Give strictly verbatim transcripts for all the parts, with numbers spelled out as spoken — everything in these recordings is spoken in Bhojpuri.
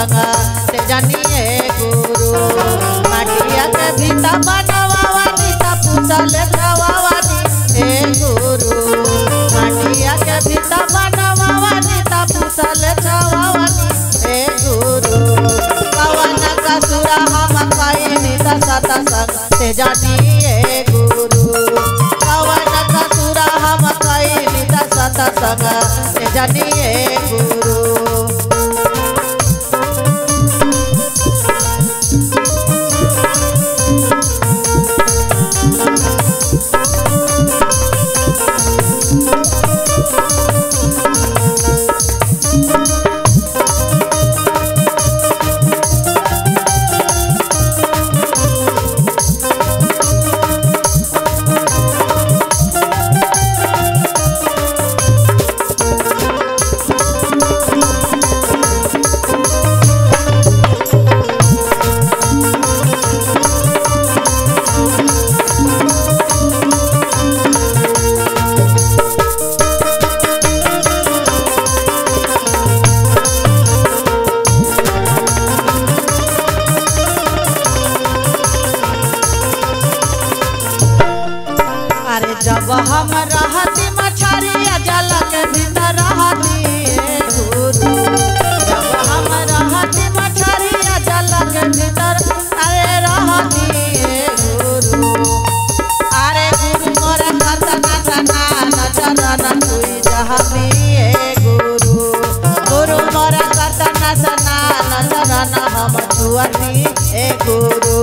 संग ते जानिए गुरु माटिया के भीता बनवावानी ता पूछले जवावानी हे गुरु माटिया के भीता बनवावानी ता पूछले जवावानी हे गुरु कवन का सुरा हम कइनी ता सत संग ते जानिए गुरु कवन का सुरा हम कइनी ता सत संग ते जानिए गुरु जब हम रहती मछरिया जल के भीतर रहती गुरु जब हम रहती मछरिया जल के भीतर अरे रहती गुरु अरे गुरु मोर कतना तना नजर न तुई जहती गुरु गुरु मोर कतना तना नजर न हम तुअती गुरु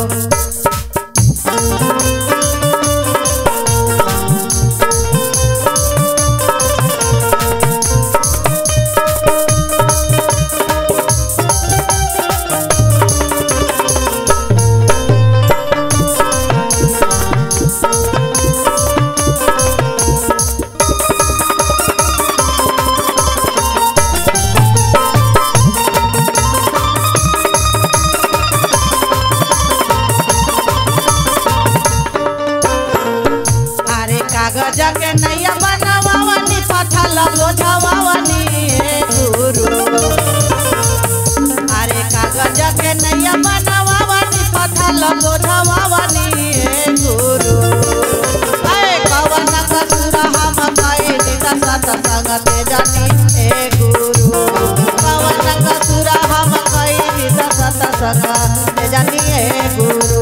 कागज के नैया बनवावनी पथल बोझवावनी गुरु अरे कागज के नैया बनवावनी पथल बोझवावनी गुरु अरे कवन कसूर हम कइनी ता सत संग ते जानी ए गुरु कवन कसूर हम कइनी ता सत संग ते जानी ए गुरु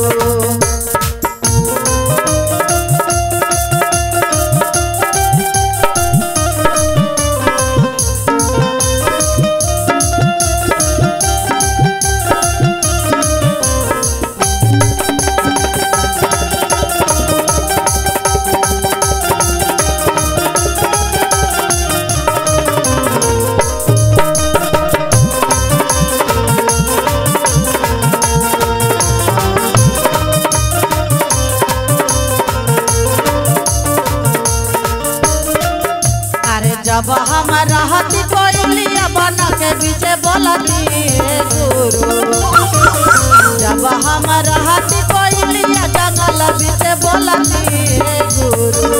जब हम रहती कोयलिया बन के पीछे बोलती गुरु जब हम रहती कोयलिया जंगल पीछे बोलती गुरु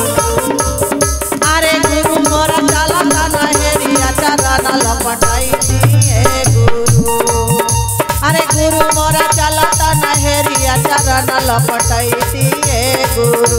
अरे गुरु मोरा चला नहेरिया चरण लपटाई गुरु अरे गुरु मोरा चला नहेरिया चरण लपटाई गुरु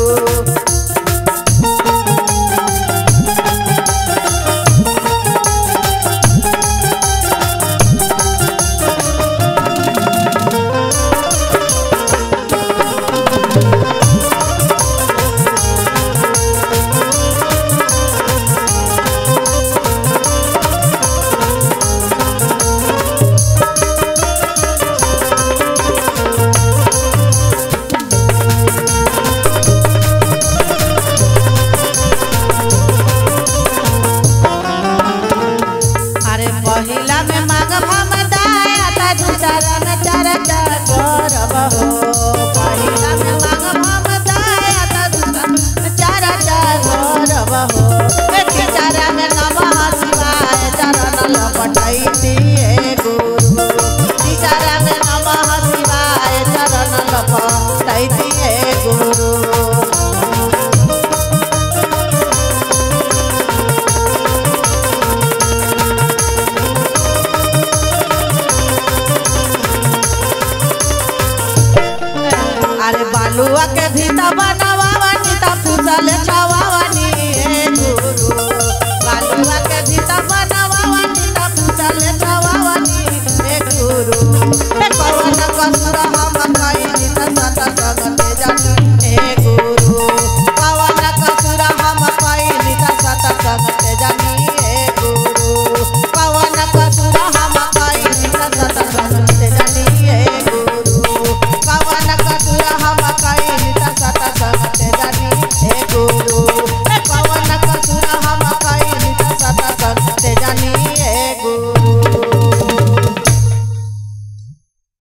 बालुआ के भीता बनवानी त पूछले खवानी हे गुरु बालुआ के भीता बन